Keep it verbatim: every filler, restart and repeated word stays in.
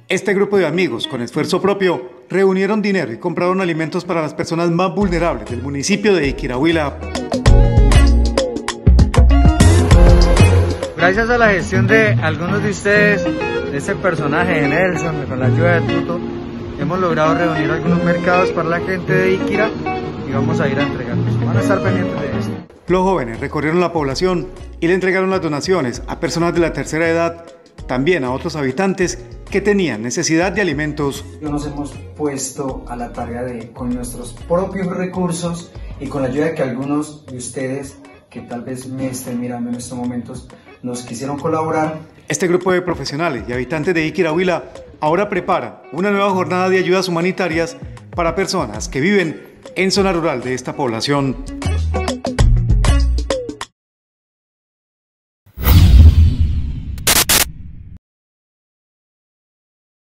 Este grupo de amigos, con esfuerzo propio, reunieron dinero y compraron alimentos para las personas más vulnerables del municipio de Iquirá-Huila. Gracias a la gestión de algunos de ustedes, de este personaje de Nelson, con la ayuda de Tuto, hemos logrado reunir algunos mercados para la gente de Iquirá y vamos a ir a entregarlos. Van a estar pendientes de esto. Los jóvenes recorrieron la población y le entregaron las donaciones a personas de la tercera edad, también a otros habitantes que tenían necesidad de alimentos. Nos hemos puesto a la tarea de, con nuestros propios recursos y con la ayuda de que algunos de ustedes, que tal vez me estén mirando en estos momentos, nos quisieron colaborar. Este grupo de profesionales y habitantes de Iquirá-Huila ahora prepara una nueva jornada de ayudas humanitarias para personas que viven en zona rural de esta población.